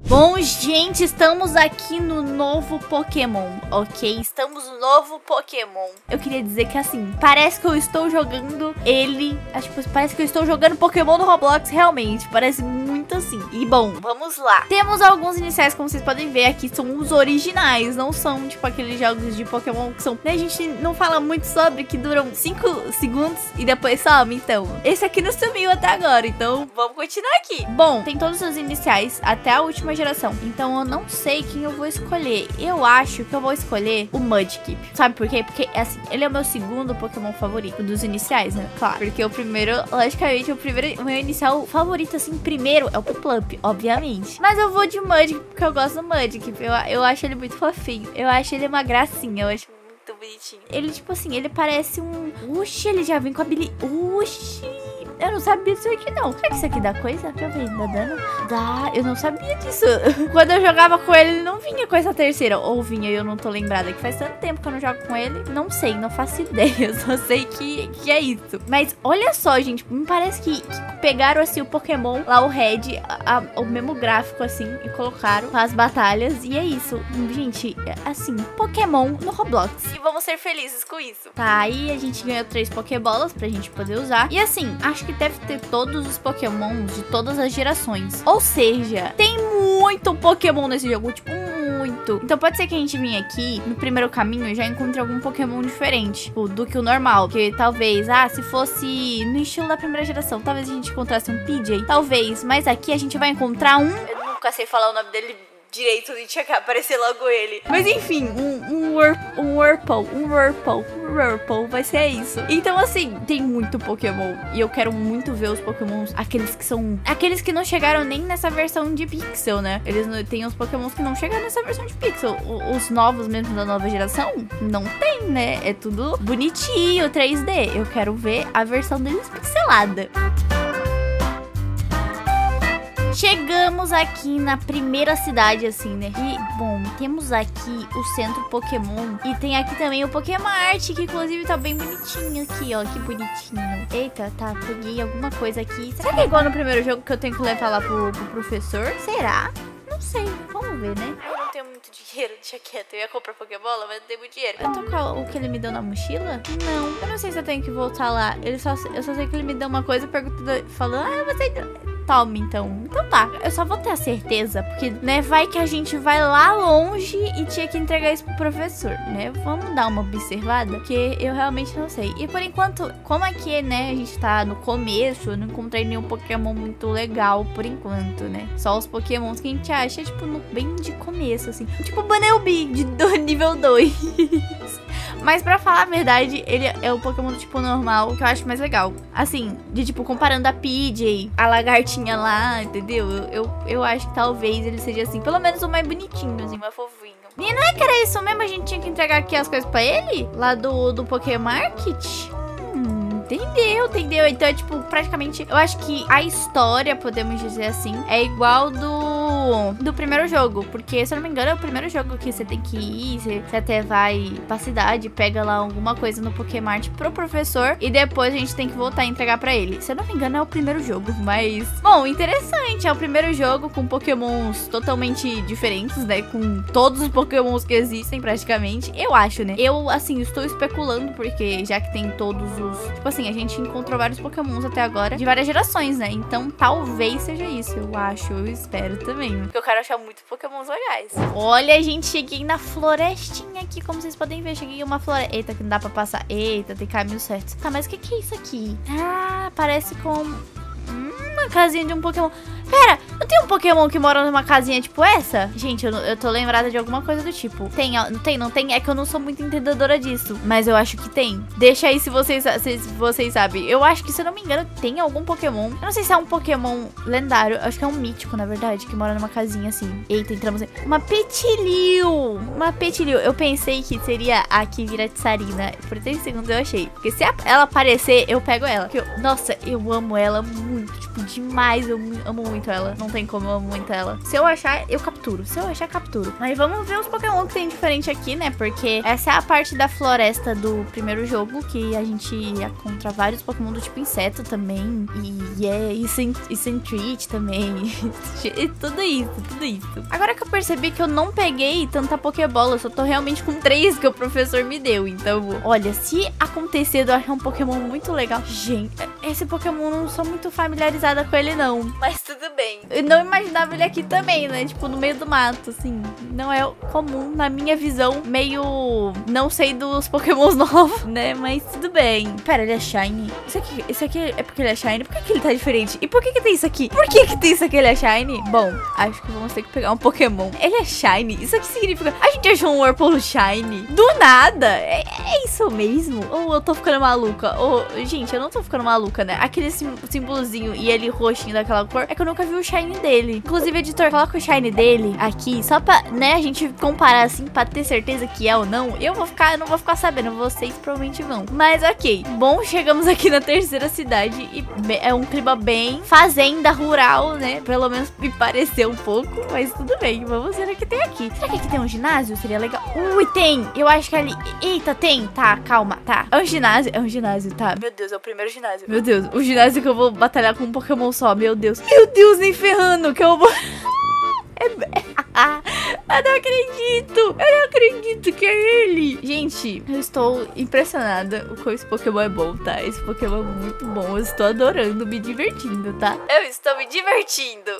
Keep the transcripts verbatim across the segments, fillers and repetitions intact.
Bom, gente, estamos aqui no novo Pokémon, ok? Estamos no novo Pokémon. Eu queria dizer que, assim, parece que eu estou jogando ele... Acho que parece que eu estou jogando Pokémon no Roblox, realmente. Parece muito assim. E, bom, vamos lá. Temos alguns iniciais, como vocês podem ver aqui, são os originais. Não são, tipo, aqueles jogos de Pokémon que são... Né, a gente não fala muito sobre, que duram cinco segundos e depois some. Então, esse aqui não sumiu até agora. Então, vamos continuar aqui. Bom, tem todos os iniciais até a última geração. Então eu não sei quem eu vou escolher. Eu acho que eu vou escolher o Mudkip. Sabe por quê? Porque, assim, ele é o meu segundo Pokémon favorito dos iniciais, né? Claro. Porque o primeiro, logicamente, o primeiro, o meu inicial favorito, assim, primeiro é o Piplup, obviamente. Mas eu vou de Mudkip porque eu gosto do Mudkip. Eu, eu acho ele muito fofinho. Eu acho ele uma gracinha. Eu acho muito bonitinho. Ele, tipo assim, ele parece um... Uxi, ele já vem com a habilidade... Uxi... Eu não sabia disso aqui, não. Será que isso aqui dá coisa? Deixa eu ver, dá dano? Dá, eu não sabia disso. Quando eu jogava com ele, ele não vinha com essa terceira. Ou vinha e eu não tô lembrada, que faz tanto tempo que eu não jogo com ele. Não sei, não faço ideia. Eu só sei que, que é isso. Mas olha só, gente, me parece que, que pegaram, assim, o Pokémon, lá o Red, a, a, o mesmo gráfico, assim, e colocaram as batalhas. E é isso. Gente, assim, Pokémon no Roblox. E vamos ser felizes com isso. Tá, aí a gente ganhou três Pokébolas pra gente poder usar. E assim, acho que que deve ter todos os Pokémons de todas as gerações. Ou seja, tem muito Pokémon nesse jogo, tipo, muito. Então pode ser que a gente venha aqui, no primeiro caminho, e já encontre algum Pokémon diferente, tipo, do que o normal. Que talvez, ah, se fosse no estilo da primeira geração, talvez a gente encontrasse um P J. Talvez, mas aqui a gente vai encontrar um... Eu nunca sei falar o nome dele direito e tinha que aparecer logo ele. Mas enfim, um, um, Wur, um Wurple, um Wurple, um Wurple, vai ser isso. Então assim, tem muito Pokémon. E eu quero muito ver os Pokémons, aqueles que são... Aqueles que não chegaram nem nessa versão de Pixel, né? Eles não, tem os Pokémons que não chegaram nessa versão de Pixel. O, os novos mesmo da nova geração, não tem, né? É tudo bonitinho, três D. Eu quero ver a versão deles pixelada. Chegamos aqui na primeira cidade, assim, né? E, bom, temos aqui o centro Pokémon. E tem aqui também o Pokémart, que inclusive tá bem bonitinho aqui, ó. Que bonitinho. Eita, tá, peguei alguma coisa aqui. Será que é igual no primeiro jogo que eu tenho que levar lá pro, pro professor? Será? Não sei, vamos ver, né? Eu não tenho muito dinheiro, deixa quieto. Eu ia comprar Pokébola, mas não tenho muito dinheiro. Eu tocar o que ele me deu na mochila? Não, eu não sei se eu tenho que voltar lá. Ele só, eu só sei que ele me deu uma coisa, perguntando, falando, ah, você... Tome, então. Então tá. Eu só vou ter a certeza, porque, né, vai que a gente vai lá longe e tinha que entregar isso pro professor, né? Vamos dar uma observada, porque eu realmente não sei. E por enquanto, como aqui, né, a gente tá no começo, eu não encontrei nenhum Pokémon muito legal por enquanto, né? Só os Pokémons que a gente acha, tipo, no, bem de começo, assim. Tipo o Bunnelby, de, do nível dois. Mas pra falar a verdade, ele é o Pokémon do tipo normal, que eu acho mais legal. Assim, de tipo, comparando a P J, a lagartinha lá, entendeu? Eu, eu, eu acho que talvez ele seja assim, pelo menos o mais bonitinho, assim, mais fofinho. E não é que era isso mesmo? A gente tinha que entregar aqui as coisas pra ele? Lá do, do Pokémarket? Entendeu, entendeu? Então é tipo, praticamente, eu acho que a história, podemos dizer assim, é igual do, do primeiro jogo. Porque, se eu não me engano, é o primeiro jogo que você tem que ir, você, você até vai pra cidade, pega lá alguma coisa no Pokémart pro professor e depois a gente tem que voltar a entregar pra ele. Se eu não me engano, é o primeiro jogo, mas... Bom, interessante, é o primeiro jogo com Pokémons totalmente diferentes, né? Com todos os Pokémons que existem, praticamente. Eu acho, né? Eu, assim, estou especulando, porque já que tem todos os... Tipo assim, a gente encontrou vários Pokémons até agora de várias gerações, né? Então talvez seja isso, eu acho, eu espero também. Porque eu quero achar muito Pokémons legais. Olha, gente, cheguei na florestinha aqui, como vocês podem ver, cheguei em uma floresta. Eita, que não dá pra passar. Eita, tem caminho certo. Tá, mas o que que é isso aqui? Ah, parece com hum, uma casinha de um Pokémon. Pera, não tem um Pokémon que mora numa casinha tipo essa? Gente, eu, eu tô lembrada de alguma coisa do tipo. Tem, ó, não tem, não tem? É que eu não sou muito entendedora disso. Mas eu acho que tem. Deixa aí se vocês, se vocês sabem. Eu acho que, se eu não me engano, tem algum Pokémon. Eu não sei se é um Pokémon lendário. Eu acho que é um mítico, na verdade, que mora numa casinha assim. Eita, entramos em... Uma Petilil! Uma Petilil. Eu pensei que seria a Kiviratsarina. Por três segundos eu achei. Porque se ela aparecer, eu pego ela. Eu, nossa, eu amo ela muito. Tipo, demais. Eu amo muito. muito ela. Não tem como, eu amo muito ela. Se eu achar, eu capturo. Se eu achar, capturo. Mas vamos ver os Pokémon que tem diferente aqui, né? Porque essa é a parte da floresta do primeiro jogo, que a gente encontra vários Pokémon do tipo inseto também. E é, e, e Sentreat também. E tudo isso, tudo isso. Agora que eu percebi que eu não peguei tanta Pokébola, eu só tô realmente com três que o professor me deu. Então, olha, se acontecer de eu achar um Pokémon muito legal... Gente, esse Pokémon eu não sou muito familiarizada com ele, não. Mas tudo bem. Eu não imaginava ele aqui também, né? Tipo, no meio do mato, assim. Não é comum, na minha visão, meio... Não sei dos Pokémons novos, né? Mas tudo bem. Pera, ele é Shiny? Isso aqui, isso aqui é porque ele é Shiny? Por que, que ele tá diferente? E por que que tem isso aqui? Por que que tem isso aqui? Ele é Shiny? Bom, acho que vamos ter que pegar um Pokémon. Ele é Shiny? Isso aqui significa... A gente achou um Whirlpool Shiny? Do nada? É, é isso mesmo? Ou eu tô ficando maluca? Ou... Gente, eu não tô ficando maluca, né? Aquele sim, símbolozinho e ele roxinho daquela cor, é que eu nunca vi o Shiny dele. Inclusive, editor, coloca o Shiny dele aqui, só pra, né, a gente comparar assim, pra ter certeza que é ou não. Eu vou ficar, eu não vou ficar sabendo, vocês provavelmente vão. Mas ok. Bom, chegamos aqui na terceira cidade e é um clima bem fazenda rural, né? Pelo menos me pareceu um pouco, mas tudo bem. Vamos ver o que tem aqui. Será que aqui tem um ginásio? Seria legal. Ui, tem! Eu acho que ali... Eita, tem! Tá, calma, tá. É um ginásio, é um ginásio, tá. Meu Deus, é o primeiro ginásio. Meu Deus, o ginásio que eu vou batalhar com um Pokémon só, meu Deus. Meu Deus, nem ferrando que eu vou... É... Eu não acredito! Eu não acredito que é ele! Gente, eu estou impressionada o quão esse Pokémon é bom, tá? Esse Pokémon é muito bom. Eu estou adorando, me divertindo, tá? Eu estou me divertindo!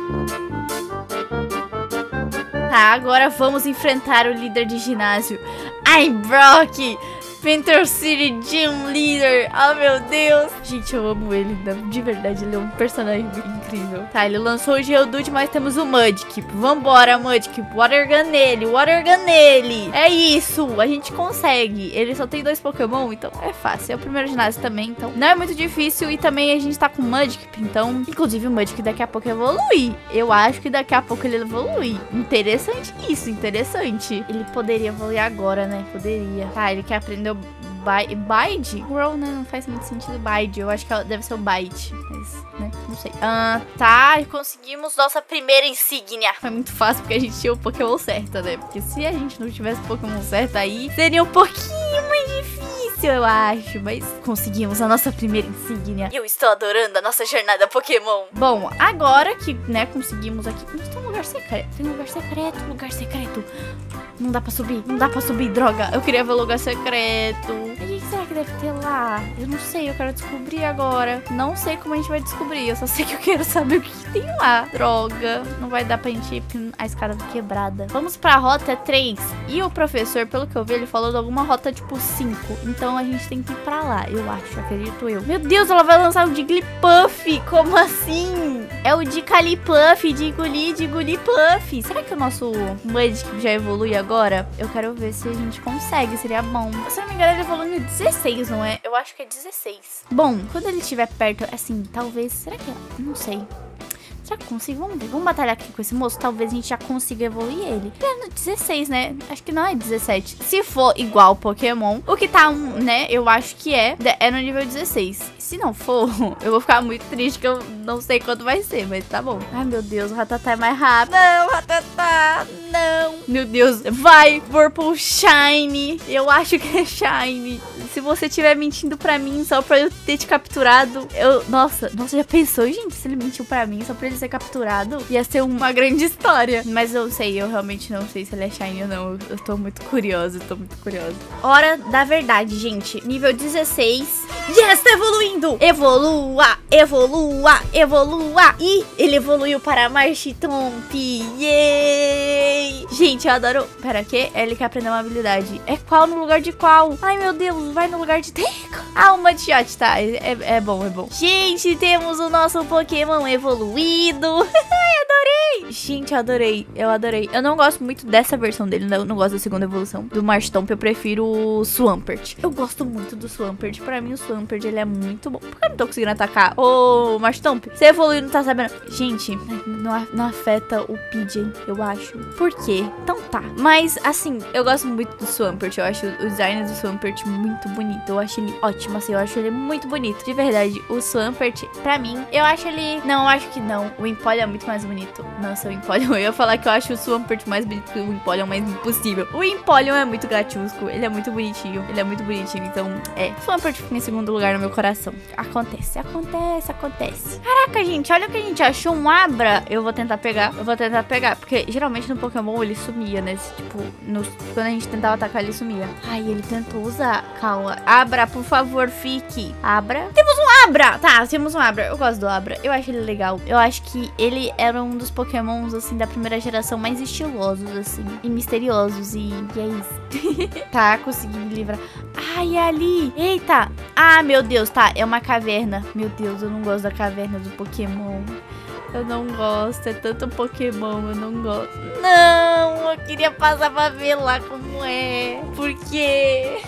Tá, agora vamos enfrentar o líder de ginásio. Ai, Brock! Winter City Gym Leader. Oh, meu Deus. Gente, eu amo ele. De verdade, ele é um personagem incrível. Tá, ele lançou o Geodude, mas temos o Mudkip. Vambora, Mudkip. Water Gun nele. Water Gun nele. É isso. A gente consegue. Ele só tem dois Pokémon, então é fácil. É o primeiro ginásio também, então não é muito difícil. E também a gente tá com o Mudkip, então... Inclusive, o Mudkip daqui a pouco evolui. Eu acho que daqui a pouco ele evolui. Interessante isso, interessante. Ele poderia evoluir agora, né? Poderia. Tá, ele quer aprender o Bide? Grow, né? Não faz muito sentido Bide. Eu acho que deve ser o Bite. Mas, né? Não sei. Ah, tá. Conseguimos nossa primeira insígnia. Foi muito fácil porque a gente tinha o Pokémon certo, né? Porque se a gente não tivesse o Pokémon certo aí, seria um pouquinho mais difícil, eu acho. Mas conseguimos a nossa primeira insígnia. E eu estou adorando a nossa jornada Pokémon. Bom, agora que, né, conseguimos aqui... Mas tem um lugar secreto. Tem um lugar secreto. Lugar secreto. Não dá pra subir. Não dá pra subir, droga. Eu queria ver o lugar secreto. O que será que deve ter lá? Eu não sei, eu quero descobrir agora. Não sei como a gente vai descobrir. Eu só sei que eu quero saber o que, que tem lá. Droga. Não vai dar pra gente ir porque a escada tá quebrada. Vamos pra rota três. E o professor, pelo que eu vi, ele falou de alguma rota tipo cinco. Então a gente tem que ir pra lá, eu acho. Acredito eu. Meu Deus, ela vai lançar o Jigglypuff. Como assim? É o de Calipuff, de engolir, de Jigglypuff. Será que o nosso Mudkip já evolui agora? Eu quero ver se a gente consegue. Seria bom. Se eu não me engano, ele evoluiu no dezesseis, não é? Eu acho que é dezesseis. Bom, quando ele estiver perto, assim, talvez... Será que é? Não sei. Será que eu consigo? Vamos ver. Vamos batalhar aqui com esse moço. Talvez a gente já consiga evoluir ele. Ele é no dezesseis, né? Acho que não é dezessete. Se for igual Pokémon, o que tá, um, né? Eu acho que é. É no nível dezesseis. Se não for, eu vou ficar muito triste, que eu não sei quanto vai ser, mas tá bom. Ai, meu Deus, o Rattata é mais rápido. Não, Rattata, não. Meu Deus, vai, Whirlpool Shiny. Eu acho que é Shiny. Se você estiver mentindo pra mim só pra eu ter te capturado, eu... Nossa, nossa, já pensou, gente? Se ele mentiu pra mim só pra ele ser capturado, ia ser uma grande história. Mas eu sei, eu realmente não sei se ele é Shiny ou não. Eu, eu tô muito curiosa, eu tô muito curiosa. Hora da verdade, gente. Nível dezesseis. Yes, tá evoluindo. Evolua, evolua, evolua. E ele evoluiu para Marchitomp. Yay! Gente, eu adoro... Pera, que? Ele quer aprender uma habilidade. É qual no lugar de qual? Ai, meu Deus, vai no lugar de Teco. Ah, o Mudshot, tá. É, é bom, é bom. Gente, temos o nosso Pokémon evoluído. Adorei. Gente, eu adorei. Eu adorei. Eu não gosto muito dessa versão dele. Eu não gosto da segunda evolução. Do Marchitomp, eu prefiro o Swampert. Eu gosto muito do Swampert. Pra mim, o Swampert, ele é muito bom. Por que eu não tô conseguindo atacar? Ô, Marchitomp, você evoluiu e não tá sabendo? Gente, não, não afeta o P J, eu acho. Por quê? então tá. Mas, assim, eu gosto muito do Swampert. Eu acho o design do Swampert muito bonito. Eu acho ele ótimo, assim. Eu acho ele muito bonito. De verdade, o Swampert, pra mim, eu acho ele... Não, eu acho que não. O Empoleon é muito mais bonito. Nossa, o Empoleon... Eu ia falar que eu acho o Swampert mais bonito que o Empoleon, mas impossível. O Empoleon é muito gatusco. Ele é muito bonitinho. Ele é muito bonitinho. Então, é. O Swampert fica em segundo lugar no meu coração. Acontece, acontece, acontece. Caraca, gente, olha o que a gente achou. Um Abra. Eu vou tentar pegar. Eu vou tentar pegar. Porque, geralmente, no Pokémon, ele sumia, né? Tipo, no... quando a gente tentava atacar, ele sumia. Ai, ele tentou usar. Calma. Abra, por favor, fique. Abra. Temos um Abra! Tá, temos um Abra. Eu gosto do Abra. Eu acho ele legal. Eu acho que ele era um dos Pokémons, assim, da primeira geração mais estilosos, assim. E misteriosos. E, e é isso. Tá, consegui me livrar. Ai, é ali. Eita. Ah, meu Deus, tá. É uma caverna. Meu Deus, eu não gosto da caverna do Pokémon. Eu não gosto. É tanto Pokémon, eu não gosto. Não, eu queria passar pra ver lá como é. Por quê?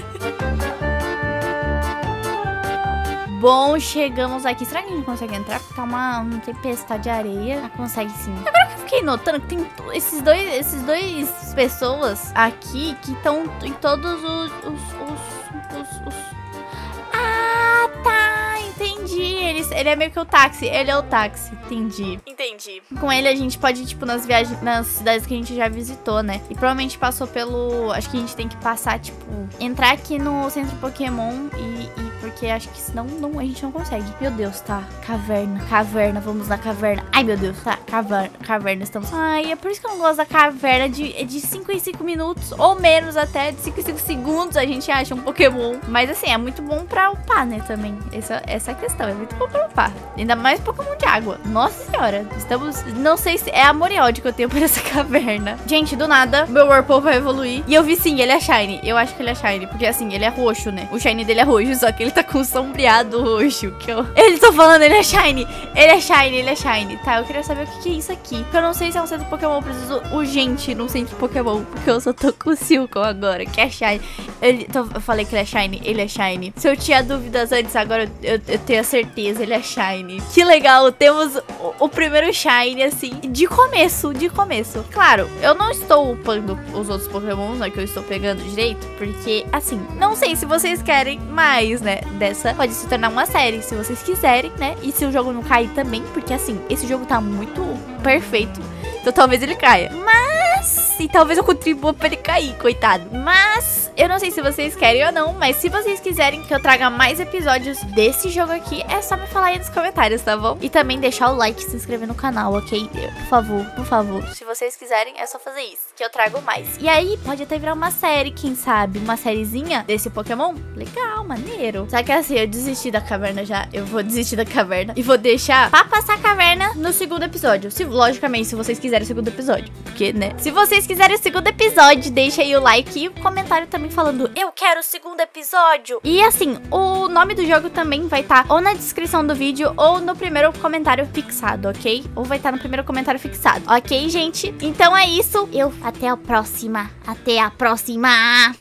Bom, chegamos aqui. Será que a gente consegue entrar? Porque tá uma, uma tempestade de areia. Ah, consegue sim. Agora que eu fiquei notando que tem esses dois, esses dois pessoas aqui que estão em todos os, os, os, os, os... Ah, tá. Entendi. Ele, ele é meio que o táxi. Ele é o táxi. Entendi. Entendi. Com ele a gente pode ir, tipo, nas viagens, nas cidades que a gente já visitou, né? E provavelmente passou pelo... Acho que a gente tem que passar, tipo... Entrar aqui no centro Pokémon e... e porque acho que senão não, a gente não consegue. Meu Deus, tá. Caverna, caverna. Vamos na caverna. Ai, meu Deus. Tá, caverna, caverna. Estamos... Ai, é por isso que eu não gosto da caverna. De, de cinco em cinco minutos. Ou menos até. De cinco em cinco segundos a gente acha um Pokémon. Mas assim, é muito bom pra upar, né, também. Essa, essa é a questão. É muito bom pra upar. Ainda mais Pokémon de água. Nossa senhora. Estamos... Não sei se é amor e ódio que eu tenho por essa caverna. Gente, do nada, meu Whirlpool vai evoluir. E eu vi sim, ele é Shiny. Eu acho que ele é Shiny. Porque assim, ele é roxo, né? O Shiny dele é roxo. Só que ele tá com um sombreado roxo. Que eu... Ele tô falando, ele é Shiny. Ele é Shiny, ele é Shiny. Tá, eu queria saber o que, que é isso aqui. Porque eu não sei se é um centro Pokémon. Eu preciso urgente num centro Pokémon. Porque eu só tô com o Silcoon agora, que é Shiny. Ele, tô, eu falei que ele é Shiny. Ele é Shiny. Se eu tinha dúvidas antes, agora eu, eu tenho a certeza. Ele é Shiny. Que legal. Temos o, o primeiro Shiny, assim, de começo. De começo. Claro, eu não estou upando os outros Pokémons, né? Que eu estou pegando direito. Porque, assim, não sei se vocês querem mais, né? Dessa pode se tornar uma série, se vocês quiserem, né? E se o jogo não cair também, porque assim, esse jogo tá muito perfeito, então talvez ele caia. Mas... E talvez eu contribua pra ele cair, coitado. Mas eu não sei se vocês querem ou não, mas se vocês quiserem que eu traga mais episódios desse jogo aqui, é só me falar aí nos comentários, tá bom? E também deixar o like e se inscrever no canal, ok? Por favor, por favor. Se vocês quiserem, é só fazer isso, que eu trago mais. E aí, pode até virar uma série, quem sabe? Uma sériezinha desse Pokémon? Legal, maneiro. Só que assim, eu desisti da caverna já. Eu vou desistir da caverna e vou deixar pra passar a caverna no segundo episódio. Se, logicamente, se vocês quiserem o segundo episódio. Porque, né? Se vocês quiserem o segundo episódio, deixa aí o like e o comentário também falando eu quero o segundo episódio. E assim, o nome do jogo também vai estar tá ou na descrição do vídeo ou no primeiro comentário fixado, ok? Ou vai estar tá no primeiro comentário fixado, ok, gente? Então é isso. Eu até a próxima. Até a próxima.